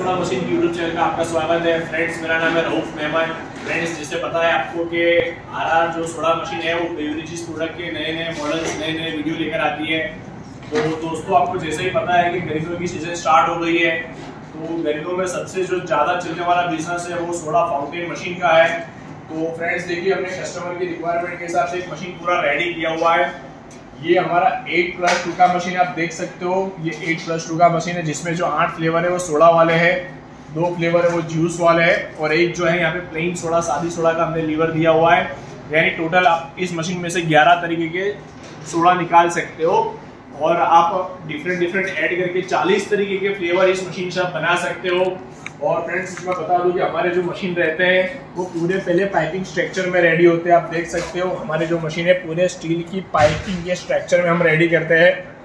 Soda machine की YouTube channel में आपका स्वागत है। फ्रेंड्स, मेरा नाम है रऊफ मेहमान। फ्रेंड्स, जैसे पता है आपको कि आरआर जो सोडा मशीन है वो बेवरेजेस प्रोडक्ट के नए नए मॉडल्स, नए नए वीडियो लेकर आती है। तो दोस्तों, आपको जैसे ही पता है कि गर्मियों की सीजन स्टार्ट हो गई है, तो गर्मियों में सबसे जो ज़्यादा चलने वाला बिजनेस है वो सोडा फाउंटेन मशीन का है। तो फ्रेंड्स देखिए, अपने कस्टमर की रिक्वायरमेंट के हिसाब से एक मशीन पूरा रेडी किया हुआ है। ये हमारा 8+2 का मशीन आप देख सकते हो। ये 8+2 का मशीन है जिसमें जो 8 फ्लेवर है वो सोडा वाले हैं, 2 फ्लेवर है वो जूस वाले हैं और एक जो है यहाँ पे प्लेन सोडा, सादी सोडा का हमने लीवर दिया हुआ है। यानी टोटल आप इस मशीन में से 11 तरीके के सोडा निकाल सकते हो और आप डिफरेंट ऐड करके 40 तरीके के फ्लेवर इस मशीन से आप बना सकते हो। और फ्रेंड्स, इसमें बता दूं कि हमारे जो मशीन रहते हैं वो पूरे पहले पाइपिंग स्ट्रक्चर में रेडी होते हैं। आप देख सकते हो हमारे जो मशीन है पूरे स्टील की पाइपिंग के स्ट्रक्चर में हम रेडी करते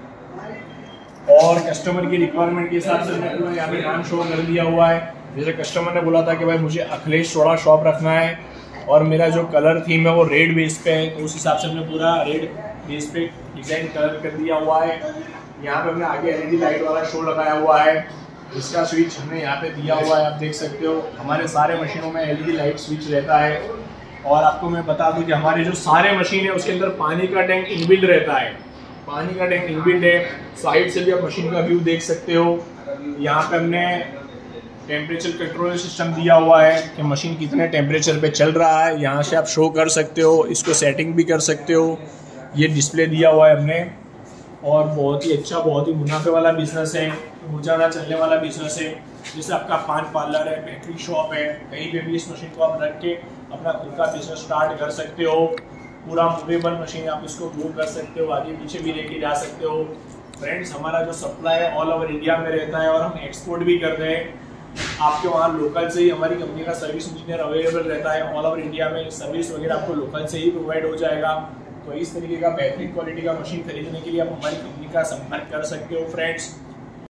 हैं और कस्टमर की रिक्वायरमेंट के हिसाब से हमने पूरा यहाँ पे नाम शो कर दिया हुआ है। जैसे कस्टमर ने बोला था कि भाई मुझे अखिलेश सोडा शॉप रखना है और मेरा जो कलर थीम है वो रेड बेस पे है, तो उस हिसाब से हमने पूरा रेड बेस पे डिज़ाइन कलर कर दिया हुआ है। यहाँ पे हमने आगे LED लाइट वाला शो लगाया हुआ है, इसका स्विच हमने यहाँ पे दिया हुआ है। आप देख सकते हो हमारे सारे मशीनों में LED लाइट स्विच रहता है। और आपको मैं बता दूं कि हमारे जो सारे मशीन है उसके अंदर पानी का टैंक इनबिल्ड रहता है। पानी का टैंक इनबिल्ड है। साइड से भी आप मशीन का व्यू देख सकते हो। यहाँ पे हमने टेम्परेचर कंट्रोल सिस्टम दिया हुआ है कि मशीन कितने टेम्परेचर पे चल रहा है, यहाँ से आप शो कर सकते हो, इसको सेटिंग भी कर सकते हो। ये डिस्प्ले दिया हुआ है हमने और बहुत ही अच्छा, बहुत ही मुनाफे वाला बिजनेस है, रोजाना चलने वाला बिजनेस है। जैसे आपका पान पार्लर है, बेकरी शॉप है, कहीं पे भी इस मशीन को आप रख के अपना खुद का बिजनेस स्टार्ट कर सकते हो। पूरा मूवेबल मशीन, आप इसको ग्रो कर सकते हो, आगे पीछे भी लेके जा सकते हो। फ्रेंड्स, हमारा जो सप्लाई है ऑल ओवर इंडिया में रहता है और हम एक्सपोर्ट भी करते हैं। आपके वहाँ लोकल से ही हमारी कंपनी का सर्विस इंजीनियर अवेलेबल रहता है। ऑल ओवर इंडिया में सर्विस वगैरह आपको लोकल से ही प्रोवाइड हो जाएगा। तो इस तरीके का बेहतरीन क्वालिटी का मशीन खरीदने के लिए आप हमारी कंपनी का संपर्क कर सकते हो। फ्रेंड्स,